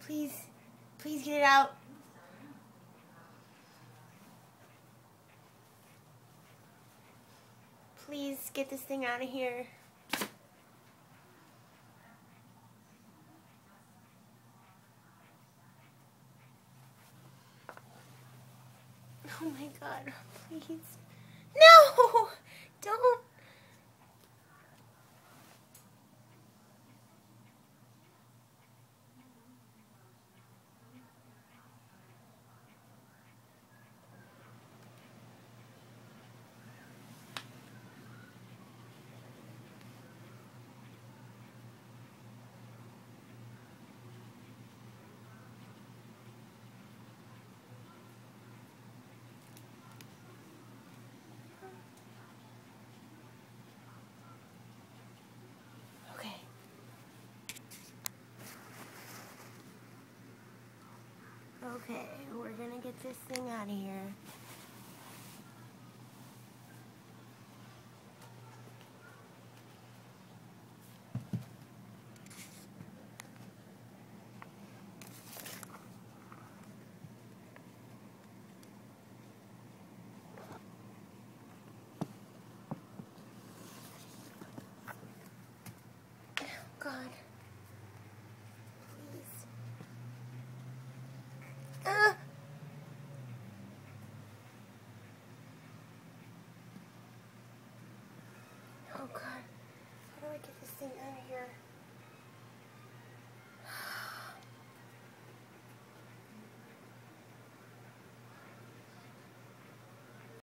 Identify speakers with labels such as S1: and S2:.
S1: Please, please get it out. Please get this thing out of here. Oh my God, please. No! Don't. Okay. Okay, we're gonna get this thing out of here.